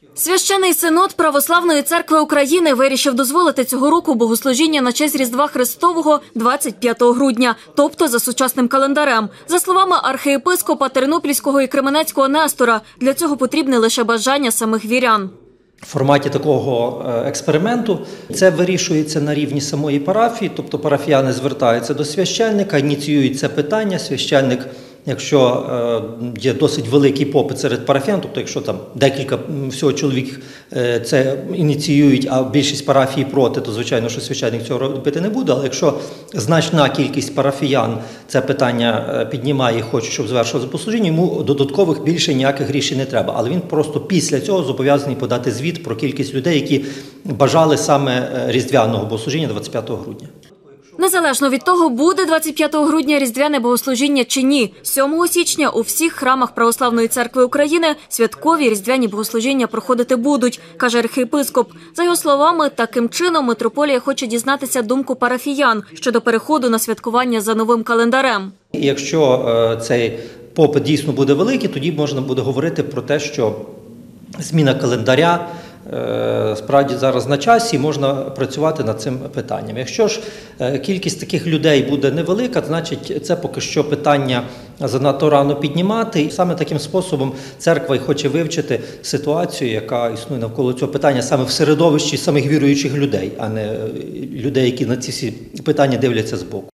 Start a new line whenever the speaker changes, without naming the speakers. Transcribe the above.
Священний синод Православної церкви України вирішив дозволити цього року богослужіння на честь Різдва Христового 25 грудня, тобто за сучасним календарем. За словами архієпископа Тернопільського і Кременецького Нестора, для цього потрібне лише бажання самих вірян.
В форматі такого експерименту це вирішується на рівні самої парафії, тобто парафіяни звертаються до священника, ініціюють це питання, священник, якщо є досить великий попит серед парафіян, тобто якщо там декілька всього чоловік це ініціюють, а більшість парафій проти, то звичайно, що священник цього робити не буде, але якщо значна кількість парафіян це питання піднімає і хоче, щоб звершувалося богослужіння, йому додаткових більше ніяких рішень не треба, але він просто після цього зобов'язаний подати звіт про кількість людей, які бажали саме різдвяного богослужіння 25 грудня.
Незалежно від того, буде 25 грудня різдвяне богослужіння чи ні, 7 січня у всіх храмах Православної церкви України святкові різдвяні богослужіння проходити будуть, каже архієпископ. За його словами, таким чином митрополія хоче дізнатися думку парафіян щодо переходу на святкування за новим календарем.
Якщо цей попит дійсно буде великий, тоді можна буде говорити про те, що зміна календаря справді зараз на часі, можна працювати над цим питанням. Якщо ж кількість таких людей буде невелика, значить це поки що питання занадто рано піднімати. І саме таким способом церква й хоче вивчити ситуацію, яка існує навколо цього питання саме в середовищі самих віруючих людей, а не людей, які на ці всі питання дивляться збоку.